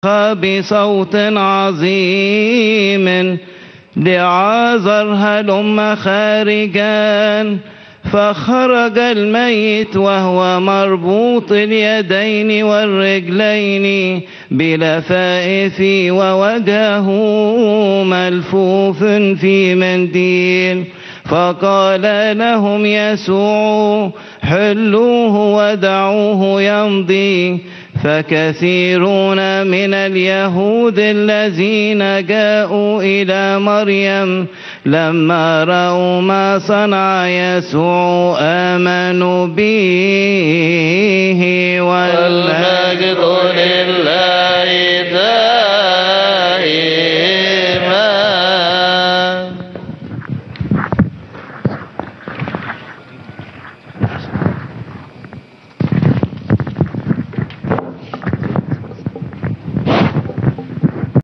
بصوت عظيم: لعازر هلم خارجا. فخرج الميت وهو مربوط اليدين والرجلين بلفائف، ووجهه ملفوف في منديل. فقال لهم يسوع: حلوه ودعوه يمضي. فكثيرون من اليهود الذين جاءوا إلى مريم لما رأوا ما صنع يسوع آمنوا به، والمجد لله.